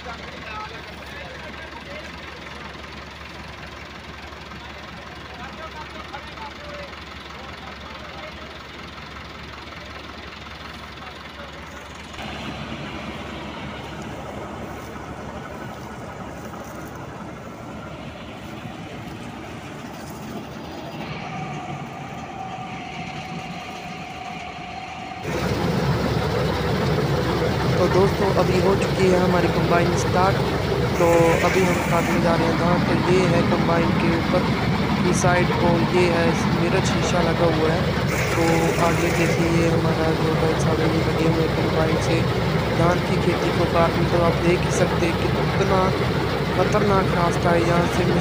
तो दोस्तों अभी हो चुकी है हमारी कंबाइन स्टार्ट। तो अभी हम काटने जा रहे हैं धान। तो ये है कंबाइन के ऊपर की साइड और ये है मिरर शीशा लगा हुआ है। तो आगे देखिए ये हमारा जो भाई साहब ये लगे हुए कंबाइन से धान की खेती को काटने। तो आप देख ही सकते हैं कि कितना खतरनाक रास्ता है। यहाँ से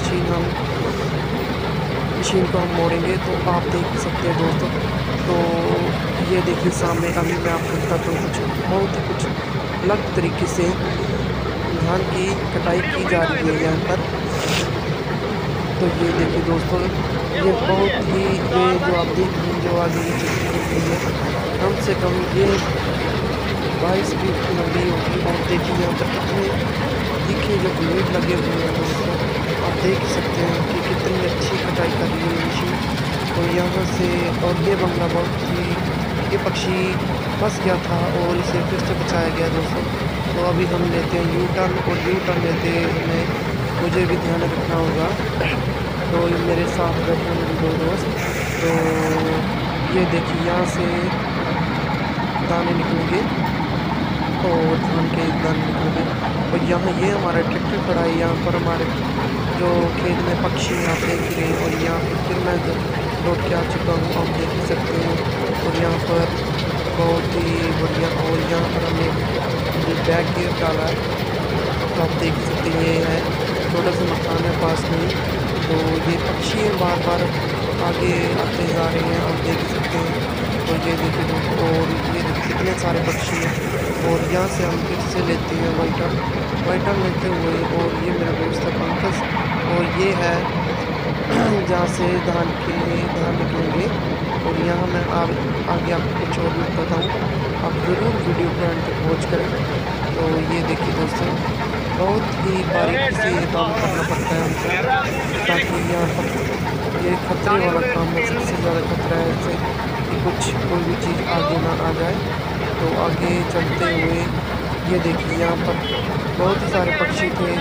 मशीन को हम मोड़ेंगे तो आप देख सकते हैं दोस्तों। तो ये देखिए सामने अभी मैं आपको बताता हूँ कुछ बहुत ही कुछ अलग तरीके से धान की कटाई की जा रही है यहाँ पर। तो ये देखिए दोस्तों ये बहुत ही ये जो आप देख रहे हैं जो आगे ये चीज़ है कम से कम ये 22 फीट की लंबी होगी। और देखिए यहाँ पर कितने तीखे जो ब्लेड लगे हुए हैं दोस्तों आप देख सकते हैं कि कितनी अच्छी कटाई कर रही है मशीन। तो यहाँ से और ये बंगला बहुत ही ये पक्षी फंस गया था और इसे फिर से बचाया गया दोस्तों। तो अभी हम लेते हैं यू टर्न और यू टर्न लेते में मुझे भी ध्यान रखना होगा। तो मेरे साथ बैठे हैं दो दोस्त। तो ये देखिए यहाँ से दाने निकलेंगे और धान के दाने निकलेंगे। और यहाँ ये हमारा ट्रैक्टर खड़ा है। यहाँ पर हमारे जो खेत में पक्षी यहाँ देख रहे हैं। और यहाँ पर फिर मैं लौट के आ चुका हूँ आप देख सकते हैं। और यहाँ पर बहुत ही बढ़िया और यहाँ पर हमने बैक गियर डाला है। तो आप देख सकते हैं ये है छोटा सा मकान है पास में। तो ये पक्षी बार बार आगे आते जा रहे हैं आप देख सकते हैं। तो ये देखिए दोस्तों और ये कितने सारे पक्षी हैं। और यहाँ से हम फिर से लेते हैं वाइटर लेते हुए। और ये मेरा दोस्त है पंकज। और ये है जहाँ से धान निकलेंगे। और यहाँ मैं आगे आपको कुछ और भी बताता हूँ आप ज़रूर वीडियो को एंड तक वॉच करें। तो ये देखिए दोस्तों बहुत ही बारीकी से ये काम करना पड़ता है हमको ताकि यहाँ पर ये खतरे वाला काम है। सबसे ज़्यादा खतरा है इससे कि कोई भी चीज़ आगे ना आ जाए। तो आगे चलते हुए ये देखिए यहाँ पर बहुत ही सारे पक्षी थे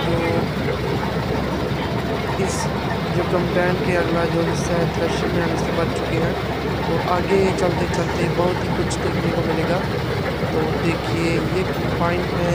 जो कंबाइन के अगला जो हिस्सा है थ्रेशर में हम इससे बच चुके हैं। तो आगे चलते चलते बहुत ही कुछ देखने को मिलेगा। तो देखिए ये कंबाइन है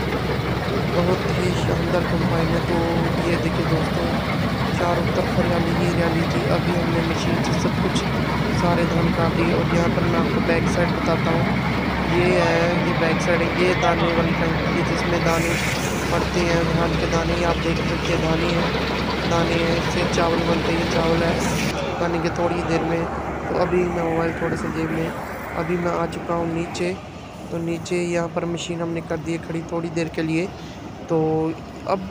बहुत ही शानदार कंबाइन है। तो ये देखिए दोस्तों चारों तरफ हरियाली ही हरियाली थी। अभी हमने मशीन से सब कुछ सारे धान काट दिए। और यहाँ पर मैं आपको बैक साइड बताता हूँ। ये है ये बैक साइड है ये दाने वाली टंकी जिसमें दाने पड़ते हैं धान के दाने आप देख सकते हैं दाने हैं इससे चावल बनते हैं। चावल है खाने के थोड़ी देर में। तो अभी मैं मोबाइल थोड़े से जेब में अभी मैं आ चुका हूँ नीचे। तो नीचे यहाँ पर मशीन हमने कर दी है खड़ी थोड़ी देर के लिए। तो अब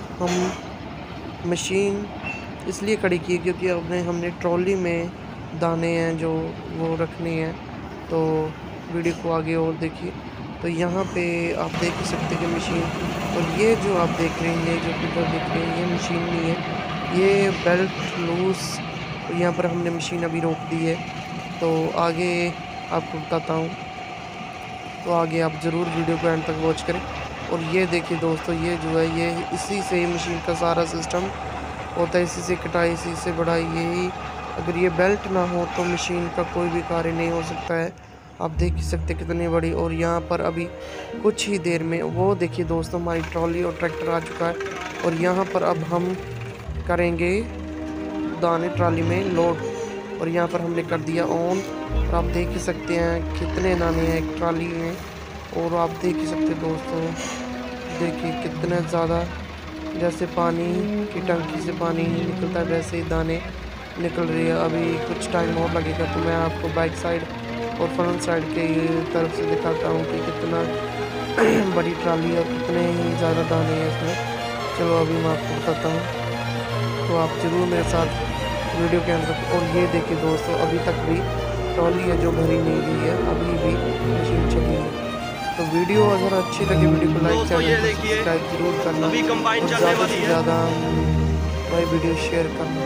हम मशीन इसलिए खड़ी की क्योंकि हमने ट्रॉली में दाने हैं जो वो रखने हैं। तो वीडियो को आगे और देखिए। तो यहाँ पे आप देख ही सकते हैं कि मशीन और ये जो आप देख रहे हैं जो पिक्चर देख रहे हैं ये मशीन नहीं है ये बेल्ट लूज। यहाँ पर हमने मशीन अभी रोक दी है। तो आगे आपको बताता हूँ। तो आगे आप ज़रूर वीडियो को एंड तक वॉच करें। और ये देखिए दोस्तों ये जो है ये इसी से मशीन का सारा सिस्टम होता है। इसी से कटाई इसी से बढ़ाई यही अगर ये बेल्ट ना हो तो मशीन का कोई भी कार्य नहीं हो सकता है। आप देख ही सकते कितनी बड़ी। और यहाँ पर अभी कुछ ही देर में वो देखिए दोस्तों हमारी ट्रॉली और ट्रैक्टर आ चुका है। और यहाँ पर अब हम करेंगे दाने ट्रॉली में लोड। और यहाँ पर हमने कर दिया ऑन। और आप देख ही सकते हैं कितने दाने हैं एक ट्रॉली में। और आप देख ही सकते हैं दोस्तों देखिए कितने ज़्यादा जैसे पानी की टंकी से पानी निकलता है वैसे ही दाने निकल रही है। अभी कुछ टाइम और लगेगा। तो मैं आपको बैक साइड और फ्रंट साइड के तरफ से दिखाता हूँ कि कितना बड़ी ट्रॉली और कितने ही ज़्यादा दाने हैं इसमें। चलो अभी मैं आपको बताता हूँ। तो आप ज़रूर मेरे साथ वीडियो के अंदर। और ये देखिए दोस्तों अभी तक भी ट्रॉली है जो भरी नहीं गई है अभी भी मशीन चली है। तो वीडियो अगर अच्छी लगे वीडियो को लाइक दोस्तों ये चैनल को देखिए सब्सक्राइब जरूर करना अभी कंबाइन और चलने ज़्यादा वाली से है। ज़्यादा भाई वीडियो शेयर करना।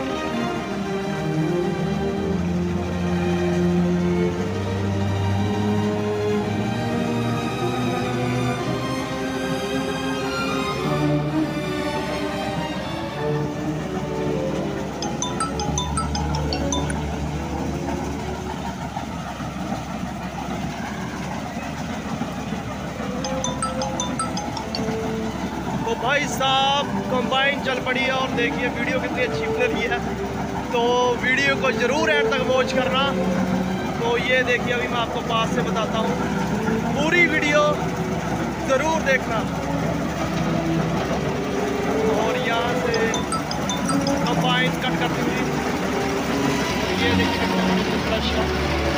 तो भाई साहब कंबाइन चल पड़ी है और देखिए वीडियो कितनी अच्छी बन रही है। तो वीडियो को ज़रूर एंड तक वॉच करना। तो ये देखिए अभी मैं आपको पास से बताता हूँ, पूरी वीडियो ज़रूर देखना। और यहाँ से कंबाइन कट करती हुई ये देखिए फ्रेश है।